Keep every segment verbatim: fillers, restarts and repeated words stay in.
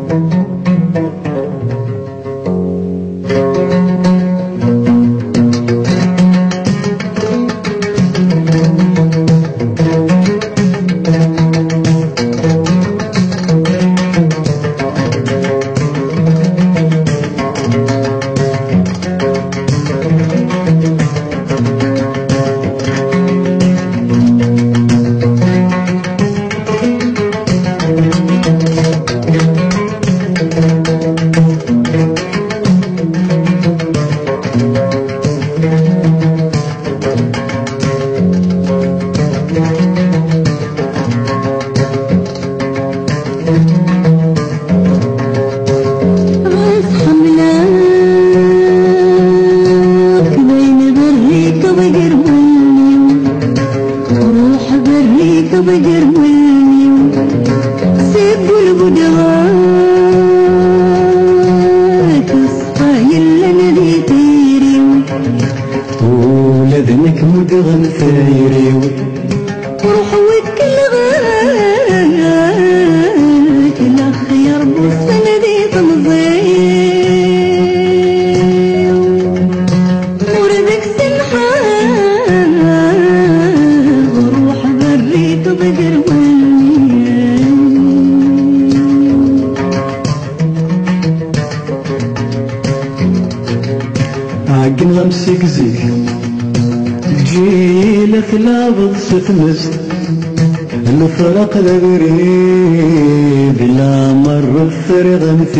ولدنك مدغن ثايري وروح وكل غاك الأخير بالسنة دي تنظيم وردك سنحان وروح بريت بقر عقن غمسك زيك جيلة ثلابض ستمست الفرق ذا بريد لا مر الفرق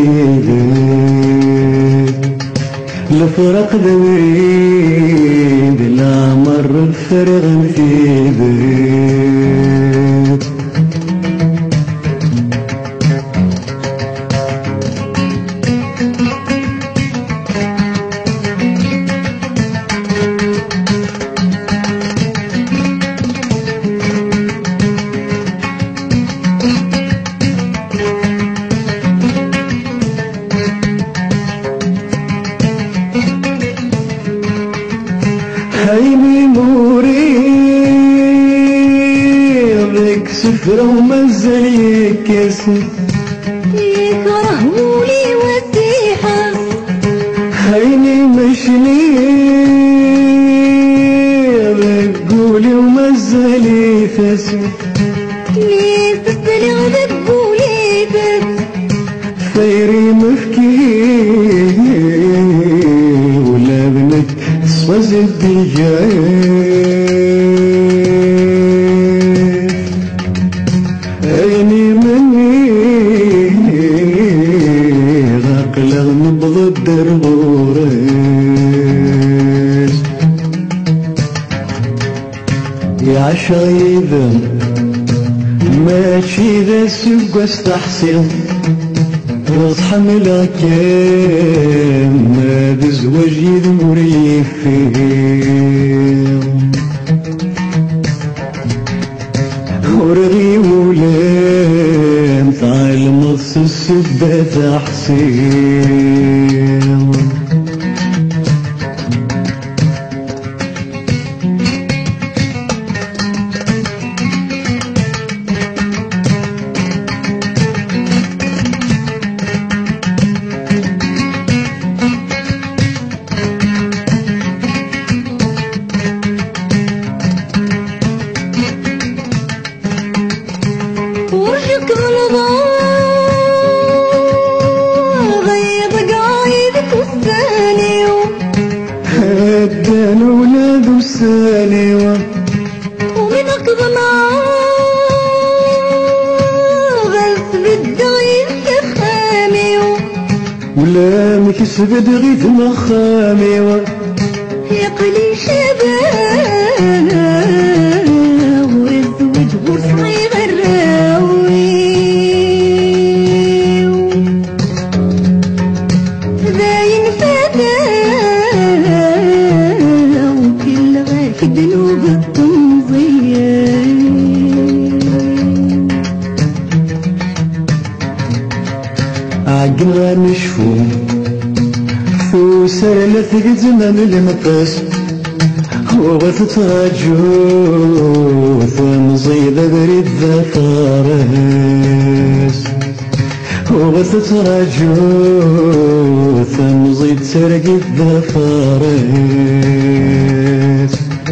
مثيبك الفرق ذا بريد لا مر الفرق مثيبك هيني مريضك سفرة ومنزل يكسر يكرهولي وسيحة هيني مشنيضك قولي ومنزل يفسر ليه تستلغ ذبولي بس ثيري مفكير ولا بنك وزد الجايف عيني مني غاقلغ نبض الدربوريس يا عشايذا ماشي ذا سوق استحسن راس حملك ما بزواج يذمر يفيم ورغي ولام تعال نص السبة حسين هدان ولاد وساليوة ومن أقضنا غلس بالدغيث خاميوة ولا مكسب دغيث مخاميوة يقلي شباب والزوج وصغير الراوي زاين فتى وكل غاك دلوب التنظيم عقل غنشفوم ثوسر لثق زمان المقاس وغث تراجو ثنزيد بريد ذا فارس وستراجو ثم زيد سرق الظفارات.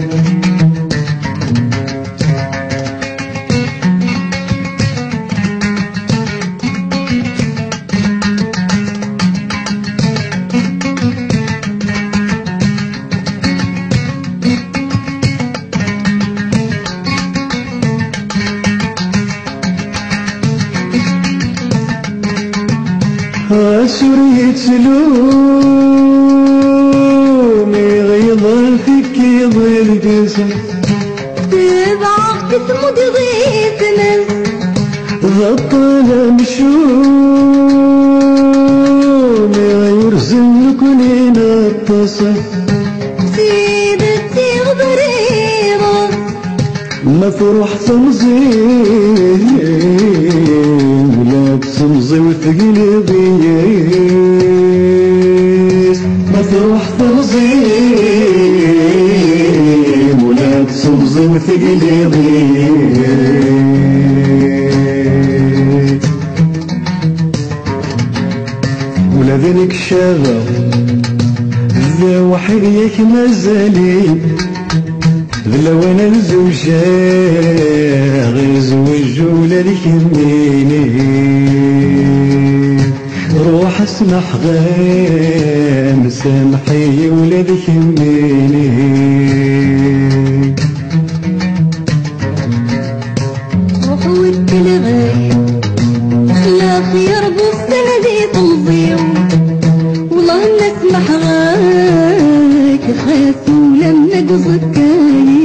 سورية سلومي غيظ فيك يضل جسم تبعك تسمد ضيف ناس ضطل مشومي غير زلكنين التصف سيدتي غبريضة مفروح تنظيم ولا تسمزي وثقيل ضيس مفروح تنظيم ولا تسمزي وثقيل ضيس ولا ذلك الشغف ذا وحيد ياك مازالي ذلوان الزوجة غير زوج ولا لك يميني روح اسمح غير مسامحي ولا لك يميني روح والتلغي لا خير بوسطنا دي تنظيم والله نسمح غاك خاس ولما قصدك